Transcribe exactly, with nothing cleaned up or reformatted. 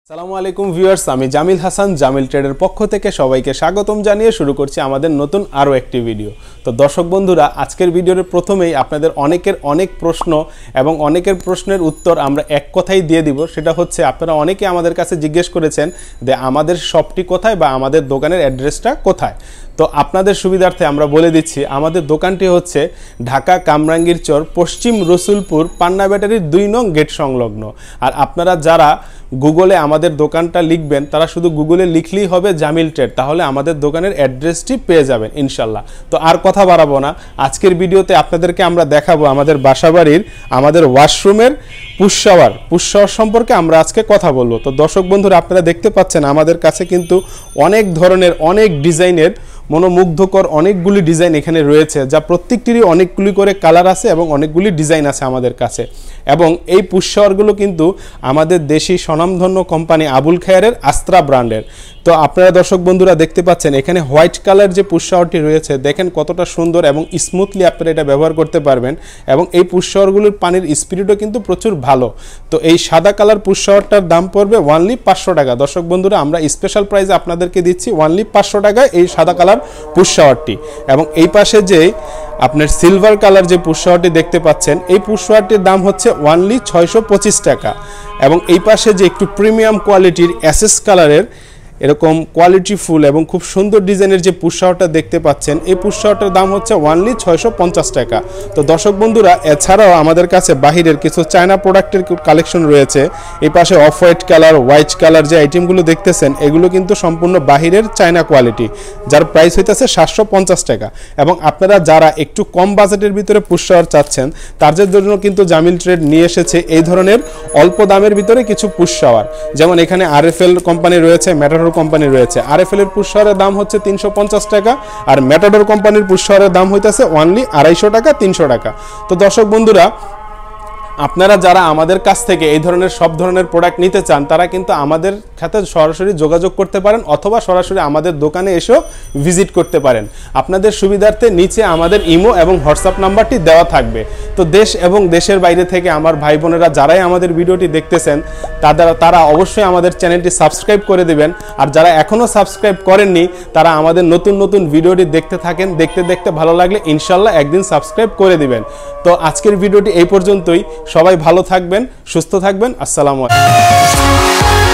আসসালামু আলাইকুম ভিউয়ার্স, আমি জামিল হাসান জামিল ট্রেডের পক্ষ থেকে সবাইকে স্বাগতম জানিয়ে শুরু করছি আমাদের নতুন আরও একটি ভিডিও। তো দর্শক বন্ধুরা, আজকের ভিডিওর প্রথমেই আপনাদের অনেকের অনেক প্রশ্ন এবং অনেকের প্রশ্নের উত্তর আমরা এক কথাই দিয়ে দিব। সেটা হচ্ছে, আপনারা অনেকে আমাদের কাছে জিজ্ঞেস করেছেন যে আমাদের শপটি কোথায় বা আমাদের দোকানের অ্যাড্রেসটা কোথায়। তো আপনাদের সুবিধার্থে আমরা বলে দিচ্ছি, আমাদের দোকানটি হচ্ছে ঢাকা কামরাঙ্গীর চর পশ্চিম রসুলপুর পান্না ব্যাটারির দুই নং গেট সংলগ্ন। আর আপনারা যারা গুগলে আমাদের দোকানটা লিখবেন, তারা শুধু গুগলে লিখলেই হবে জামিল ট্রেড, তাহলে আমাদের দোকানের অ্যাড্রেসটি পেয়ে যাবেন ইনশাল্লাহ। তো আর কথা বাড়াবো না, আজকের ভিডিওতে আপনাদেরকে আমরা দেখাবো আমাদের বাসাবাড়ির আমাদের ওয়াশরুমের পুশ শাওয়ার পুশ শাওয়ার সম্পর্কে আমরা আজকে কথা বলবো। তো দর্শক বন্ধুরা, আপনারা দেখতে পাচ্ছেন আমাদের কাছে কিন্তু অনেক ধরনের অনেক ডিজাইনের মনোমুগ্ধকর অনেকগুলি ডিজাইন এখানে রয়েছে, যা প্রত্যেকটিরই অনেকগুলি করে কালার আছে এবং অনেকগুলি ডিজাইন আছে আমাদের কাছে। এবং এই পুশ শাওয়ারগুলো কিন্তু আমাদের দেশি স্বনামধন্য কোম্পানি আবুল খায়েরের আস্ত্রা ব্র্যান্ডের। তো আপনারা দর্শক বন্ধুরা দেখতে পাচ্ছেন এখানে হোয়াইট কালার যে পুশ শাওয়ারটি রয়েছে, দেখেন কতটা সুন্দর এবং স্মুথলি আপনারা এটা ব্যবহার করতে পারবেন। এবং এই পুশ শাওয়ারগুলোর পানির স্পিডও কিন্তু প্রচুর ভালো। তো এই সাদা কালার পুশ শাওয়ারটার দাম পড়বে ওয়ানলি পাঁচশো টাকা। দর্শক বন্ধুরা, আমরা স্পেশাল প্রাইসে আপনাদেরকে দিচ্ছি ওয়ানলি পাঁচশো টাকায় এই সাদা কালার পুশ শাওয়ারটি। এবং এই পাশে যে আপনার সিলভার কালার যে পুশ শাওয়ারটি দেখতে পাচ্ছেন, এই পুশ শাওয়ারটির দাম হচ্ছে ওয়ানলি ছয়শো পঁচিশ টাকা। এবং এই পাশে যে একটু প্রিমিয়াম কোয়ালিটির অ্যাসেস কালারের এরকম কোয়ালিটি ফুল এবং খুব সুন্দর ডিজাইনের যে পুশ শাওয়ারটা দেখতে পাচ্ছেন, এই পুশ শাওয়ারটার দাম হচ্ছে ওয়ানলি ছয়শো পঞ্চাশ টাকা। তো দর্শক বন্ধুরা, এছাড়াও আমাদের কাছে বাহিরের কিছু চায়না প্রোডাক্টের কালেকশন রয়েছে। এই পাশে off white colour, white colour যে আইটেমগুলো দেখতেছেন, এগুলো কিন্তু সম্পূর্ণ বাহিরের চায়না কোয়ালিটি, যার প্রাইস হইতেছে সাতশো পঞ্চাশ টাকা। এবং আপনারা যারা একটু কম বাজেটের ভিতরে পুশ শাওয়ার চাচ্ছেন, তাদের জন্য কিন্তু জামিল ট্রেড নিয়ে এসেছে এই ধরনের অল্প দামের ভিতরে কিছু পুশ শাওয়ার। যেমন এখানে আরএফএল কোম্পানি রয়েছে, ম্যাটাডোর কোম্পানি রয়েছে। আরএফএল এর পুশ শাওয়ারের দাম হচ্ছে তিনশো পঞ্চাশ টাকা, আর ম্যাটাডোর কোম্পানির পুশ শাওয়ারের দাম হইতেছে অনলি আড়াইশো টাকা, তিনশো টাকা। তো দর্শক বন্ধুরা, আপনারা যারা আমাদের কাছ থেকে এই ধরনের সব ধরনের প্রোডাক্ট নিতে চান, তারা কিন্তু আমাদের সাথে সরাসরি যোগাযোগ করতে পারেন অথবা সরাসরি আমাদের দোকানে এসেও ভিজিট করতে পারেন। আপনাদের সুবিধার্থে নিচে আমাদের ইমো এবং হোয়াটসঅ্যাপ নাম্বারটি দেওয়া থাকবে। তো দেশ এবং দেশের বাইরে থেকে আমার ভাই বোনেরা যারাই আমাদের ভিডিওটি দেখতেছেন, তারা তারা অবশ্যই আমাদের চ্যানেলটি সাবস্ক্রাইব করে দেবেন। আর যারা এখনও সাবস্ক্রাইব করেননি, তারা আমাদের নতুন নতুন ভিডিওটি দেখতে থাকেন, দেখতে দেখতে ভালো লাগলে ইনশাল্লাহ একদিন সাবস্ক্রাইব করে দিবেন। তো আজকের ভিডিওটি এই পর্যন্তই। সবাই ভালো থাকবেন, সুস্থ থাকবেন। আসসালামু আলাইকুম।